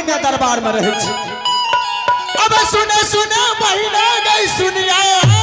महीना दरबार में रहे छी। अब सुने सुने महीना गई सुनिया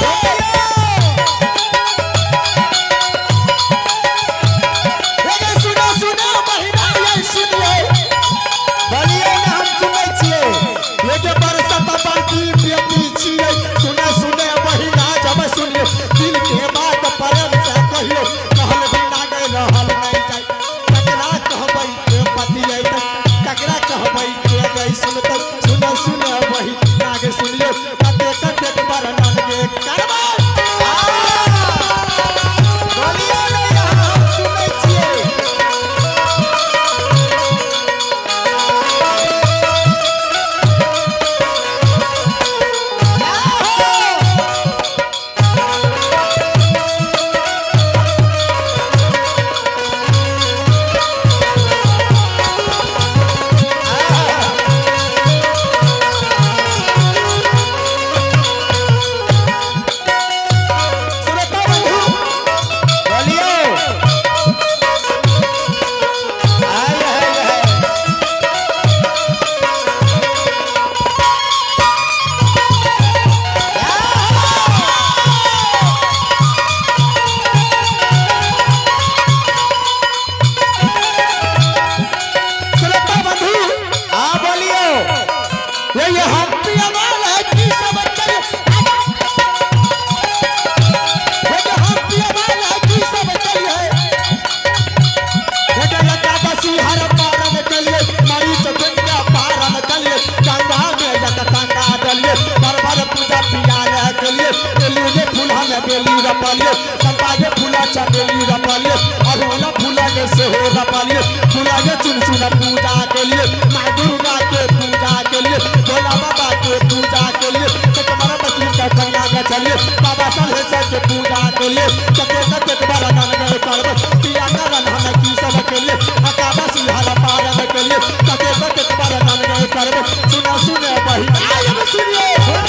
फूला चमेली रपालिए अरोला फूला के से हो रपालिए फूला के चुनचुना पूजा के लिए माँ दुर्गा के पूजा के लिए भोला बाबा के पूजा के लिए तुम्हारा बच्ची का कन्या का चलिए बाबा सलेशर के पूजा के लिए चके तक बारा गान गए कर पिया का रंधन की सब के लिए अकाबा सिंहारा पारन के लिए चके तक बारा गान गए कर सुना सुने बहिना अब सुनिए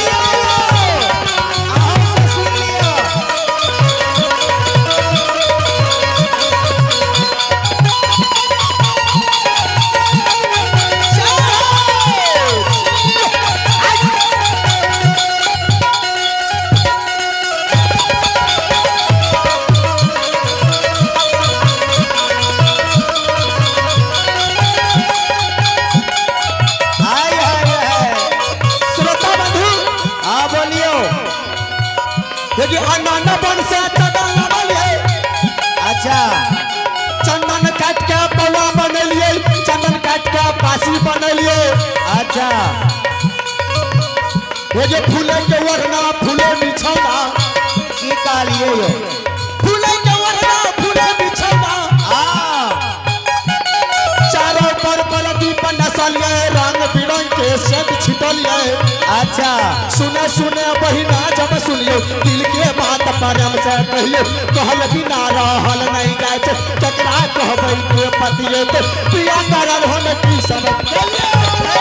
अच्छा चंदन काट के पौवा बनलिए चंदन काट के पासी बनलिए अच्छा ये जो फूले के वरना फूले बिछौना की कालिए यो फूले के वरना फूले बिछौना चारों पर दीप नसलिए रंग बिरंग के सेंट छिटलिए अच्छा सुने सुने बहिना जब सुनियो दिल के बात परम से कहिए कहल बिना रहल नहीं जाए चकरा कहबै के पतिए तो पिया करल होने की सब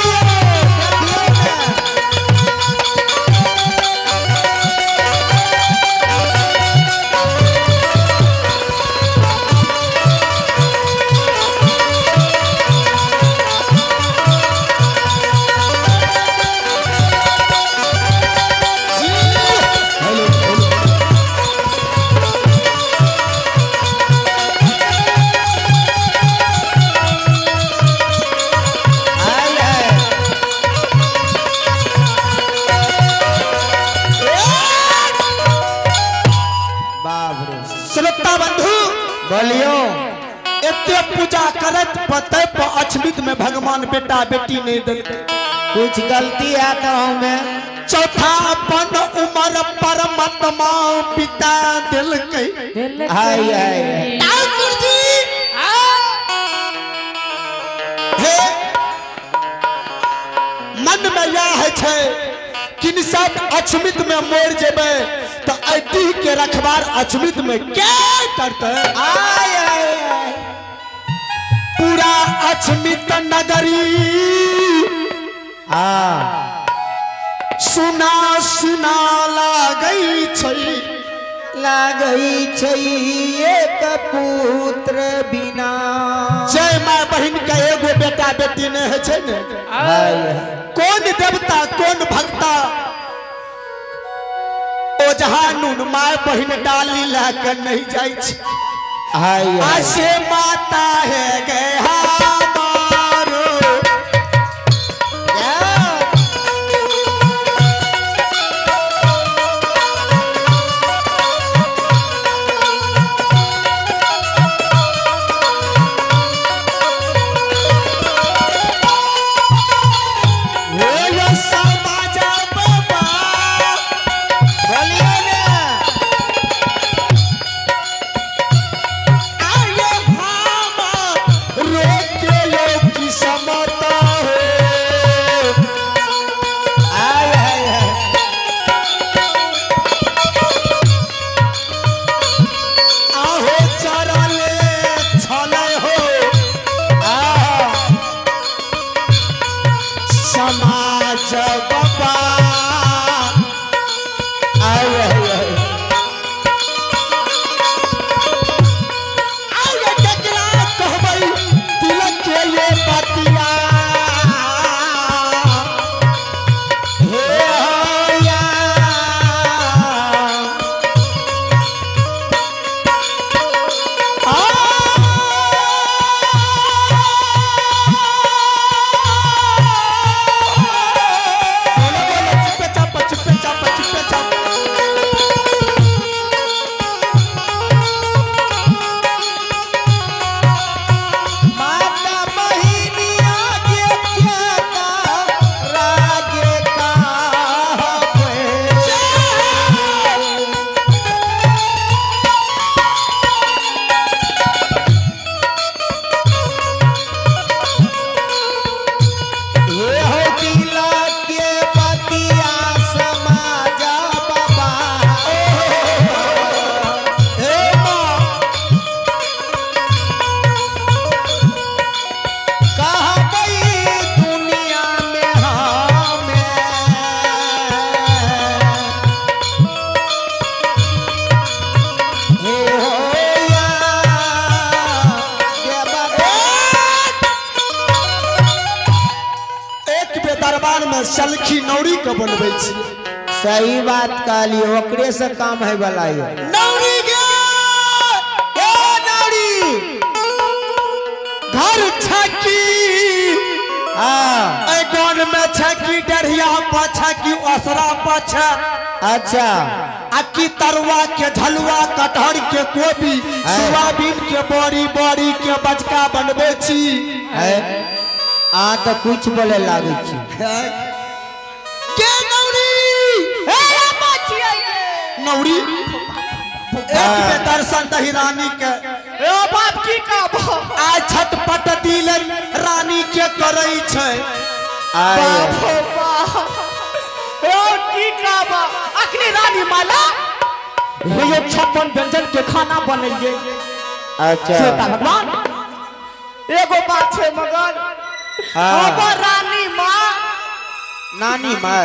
एते पूजा करत पते पर अछमित में भगवान बेटा बेटी नहीं देते कुछ गलती है तो हमें चौथा अपन उम्र परमात्मा पिता दिल के हाय हाय ठाकुर जी हे मन में यह है छे कि सब अछमित में मोर जेबे तो ऐती के रखबार अछमित में क्या करते आय आय पूरा अछमित नगरी सुना सुना लागई छई एक पुत्र बिना जय माँ बहन का एगो बेटा बेटी नहीं है छे ने कौन देवता कौन भक्ता ओ जहां नून माय बहिन डाली लाके नहीं जाय छे आसे माता है गए हमारो सलखी नौरी के बनबै छी सही बात कहली ओकरे से काम है वाला है नौरी गे ए नौरी घर छकी ए गान में छकी डरिया पाछा की असरा पाछा अच्छा आ की तरुआ के झलुआ कटहर के कोबी सोयाबीन के बड़ी बड़ी के बचका बनबै छी आ तो कुछ बोले लागे छी के नौरी ए बाचिया नौरी एक में दर्शन दही रानी के ए बाप की का आ छटपट दिल रानी के करै छै बाप ए की का बा अखनी रानी माला ये 56 व्यंजन के खाना बनैये अच्छा सीता भगवान एगो बात छै मगर अब रानी मां नानी माय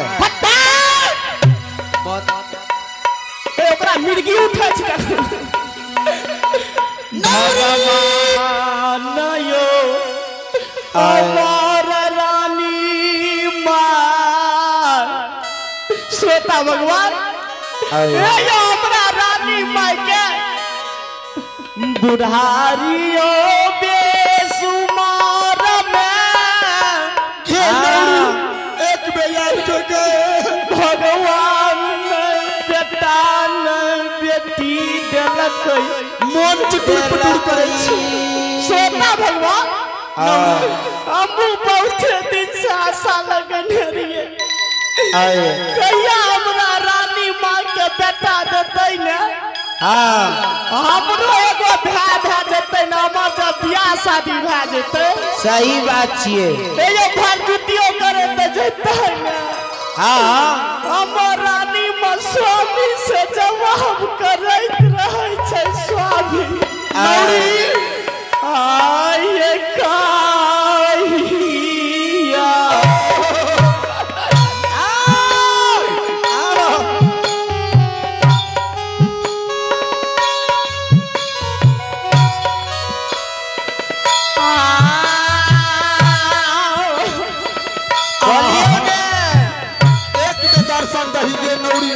ओकरा मिर्गी उठै छै नयो अमर रानी मां श्वेता भगवान ए यो हमरा रानी माय के बुढ़ारियो बेसुमार में एक बेयार जो गए भगवान बेटा न बेटी देलक मन चुटुर करे छी श्वेता भगवान हम बहुत दिन से आशा लगने रहिए कहिया हमरा रानी मां के बेटा देतै ने हमरो एगो भाई भए जेतै न हमर जब बियाह शादी भए जेतै सही बात छियै एगो भरजुतियो करे त जेतै न हमर रानी मां स्वामी से जवाब करैत रहै छै स्वामी आये काहिया नौरी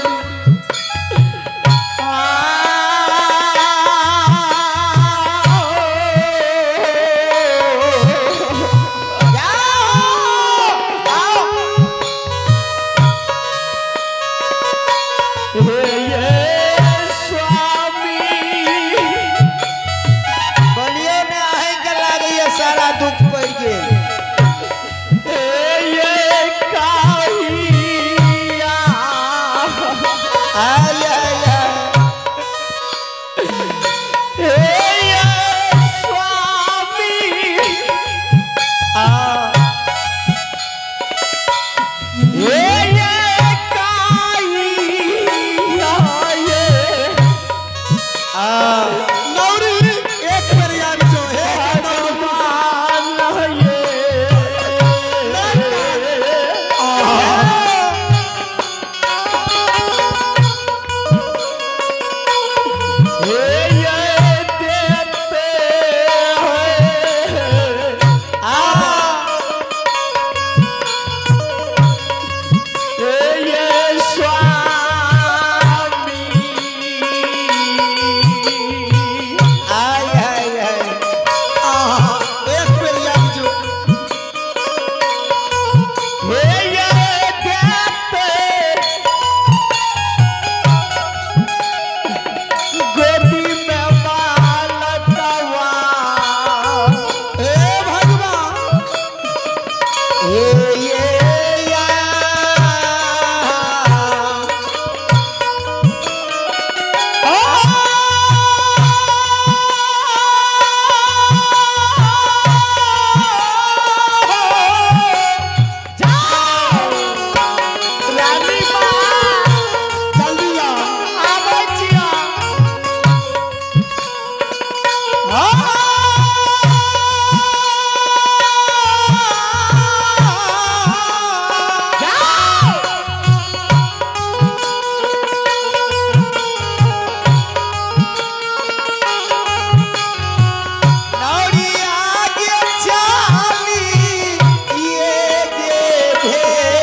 बलिए में आहे के लागे ये सारा दुख पड़ गए आय आय नौरी एक बार याद जो है एक बार याद जो ए भगवान जल्दी आ नौरी आगे चाली ये गे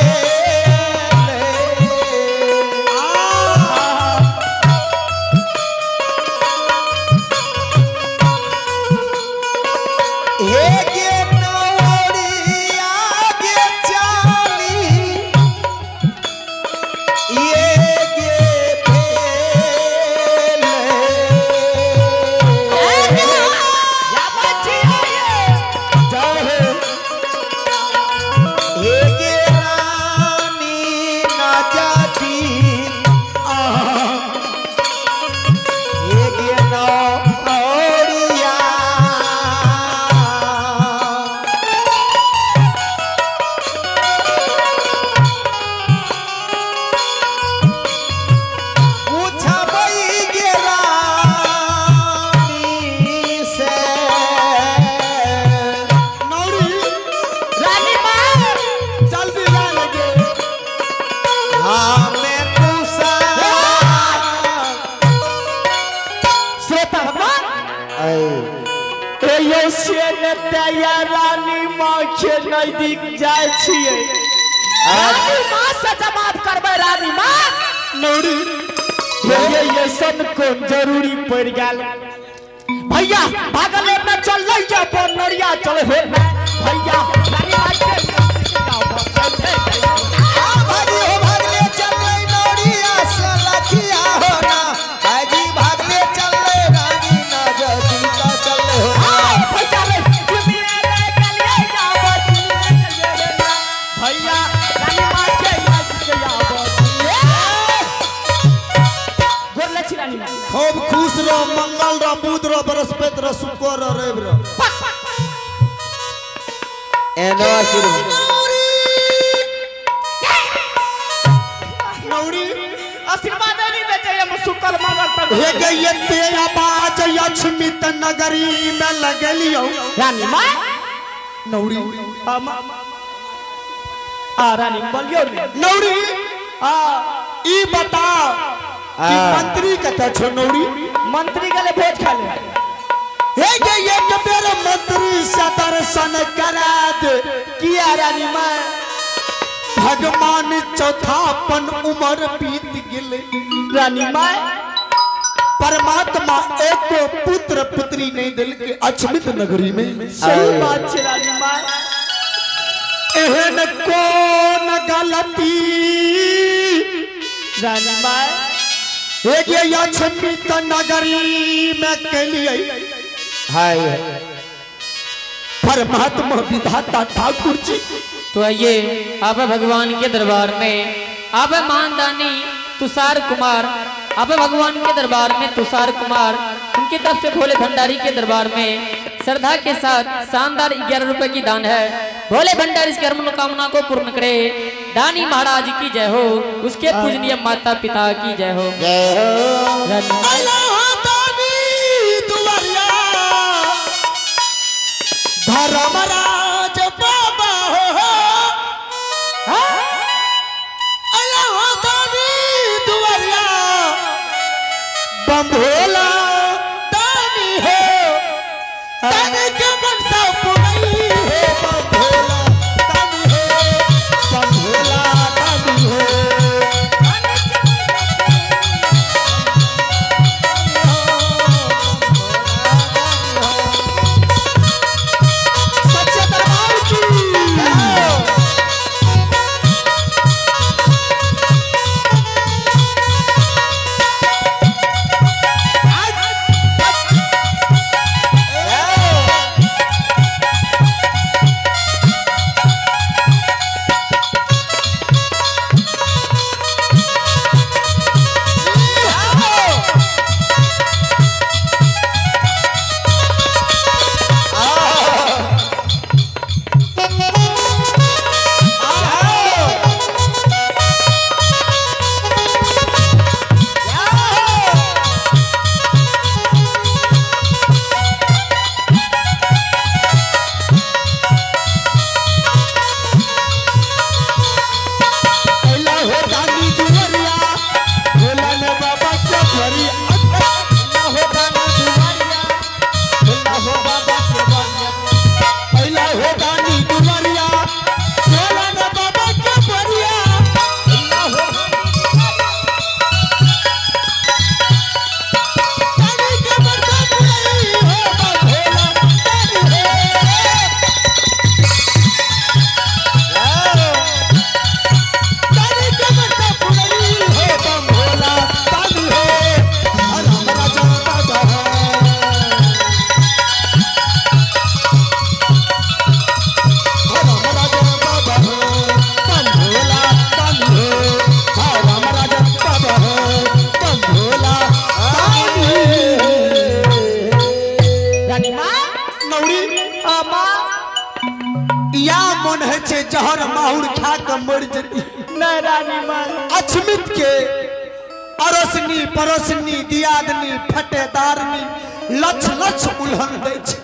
हे गे नौरी आगे चाली ये गे हे गे रानी ना जाती हे गे नौरिया पूछबई गे रानी से नौरी जल्दी आ लगे हाँ मैं पूछा श्रोता भगवान रानी माँ के नजदीक जाए छिए रानी माँ से जमात करबे रानी माँ नौरी ये सन को जरूरी पड़ गल भैया भागल में चल जा नरिया चल हो भैया रानी माँ के भागी हो भागले चल रही नौरिया से लखिया हो ना भागी भागले चल रही रानी ना जदी का चल रही हो ना भैया रे मेरे गलिए भैया रानी माँ के गोर लछि रानी माँ खूब खुश रहो मंगल रहो बुध रहो बृहस्पति रहो शुक्र रहो रवि रहो एनो शुरू नौरी आशीर्वाद नहीं दे चाहिए शुक्र मंगल पर हे गई ते आवाज अछमित नगरी में लगलियो रानी माँ नौरी रानी बोलियो नौरी आ ई बता कि मंत्री कथा छो नौरी मंत्री के लिए भोज खा ले हे गई एक बेर मंत्री से दर्शन करा दे किया रानी माँ भगवान चौथापन उम्र बीत गेले रानी माँ परमात्मा एको पुत्र पुत्री नहीं दिल के अचमित नगरी में सही बात है रानी माँ एहन कौन गलती रानी माँ एक ये अचमित नगरी में कलिए हाय परमात्मा विधाता ठाकुर जी। तो आइए आप भगवान के दरबार में आप मानदानी तुषार कुमार आप भगवान के दरबार में तुषार कुमार उनकी तरफ से भोले भंडारी के दरबार में श्रद्धा के साथ शानदार 11 रुपए की दान है। भोले भंडारी इसकी हर मनोकामना को पूर्ण करे। दानी महाराज की जय हो, उसके पूजनीय माता पिता की जय हो। जय हो धर्मराज बाबा हो दुआरिया बंभोला दानी हो दानी के मनसा पुरई हो बंभोला दानी हो बंभोला दानी हो जहर माहुर खा के मर जती रानी माँ अचमित के अरसनी परसनी दियादनी फटेदारनी लछ लछ उल्हन दै छै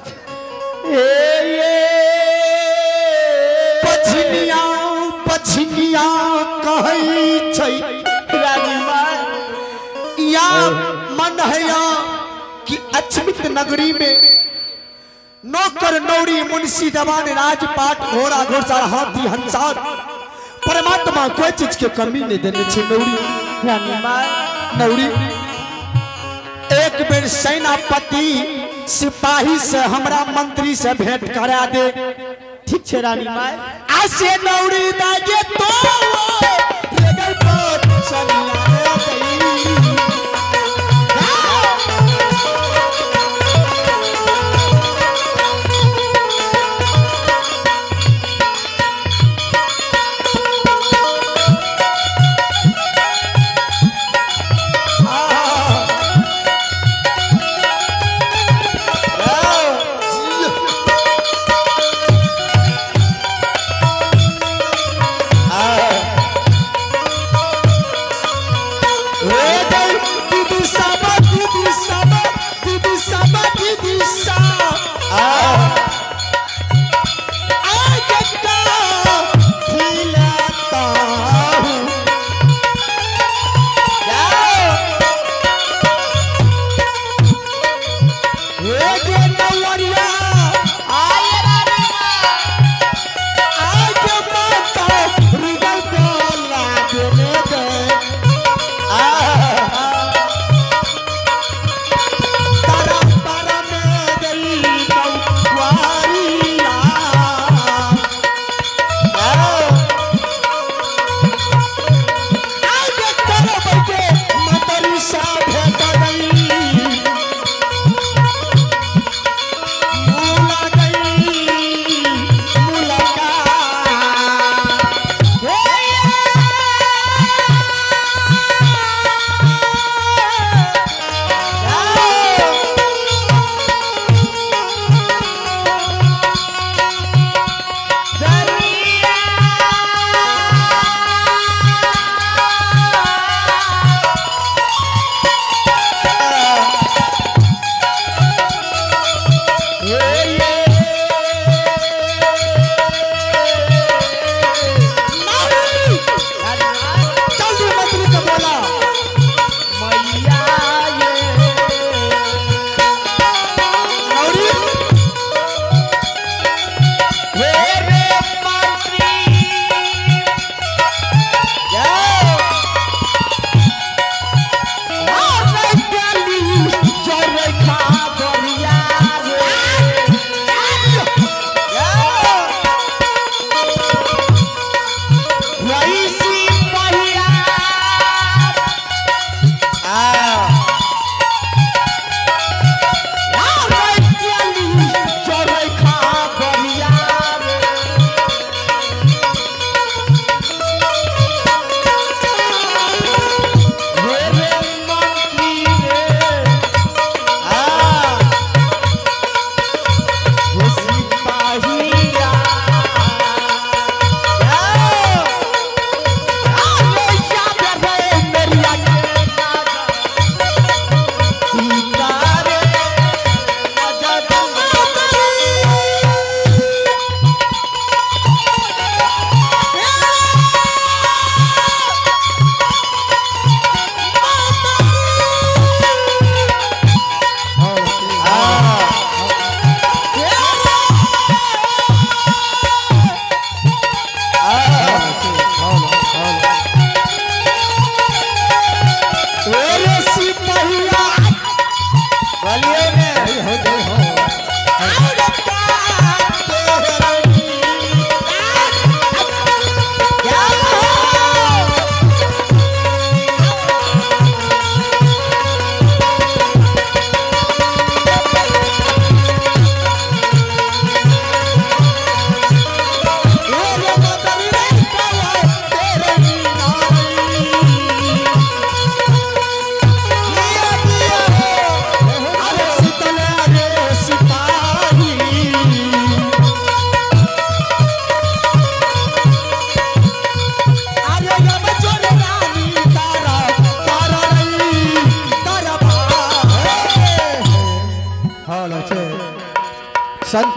पछिनिया पछिनिया कहै छै रानी माँ या मन है या कि अचमित नगरी में नौकर नौरी मुंशी दवान राजपाट घोड़ा घोड़सार हाथी हंसार परमात्मा कोई चीज के कमी नहीं देने छे नौरी रानी माँ नौरी एक बेर सेनापति सिपाही से हमरा मंत्री से भेंट करा दे ठीक छे रानी माँ आसे नौरी दागे तो रे गई पत सनिया रे गई हो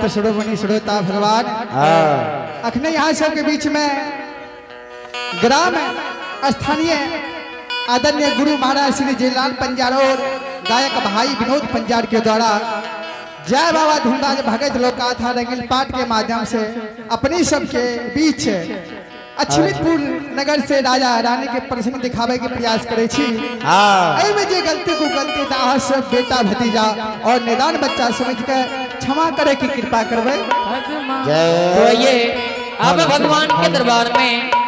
संत श्रोमणि श्रोता भगवान अखने यहाँ सबके बीच में ग्राम स्थानीय आदरणीय गुरु महाराज श्री जयलाल पंजार और गायक भाई विनोद पंजार के द्वारा जय बाबा धूमराज भगत लोक गाथा रंगील पाठ के माध्यम से अपनी सबके बीच अछमितपुर नगर से राजा रानी के प्रसंग दिखावे के प्रयास करे छी। में जे गलती को गलती ना सब बेटा भतीजा और निदान बच्चा समझ कर क्षमा करे की कृपा करवे। तो ये अब भगवान के दरबार में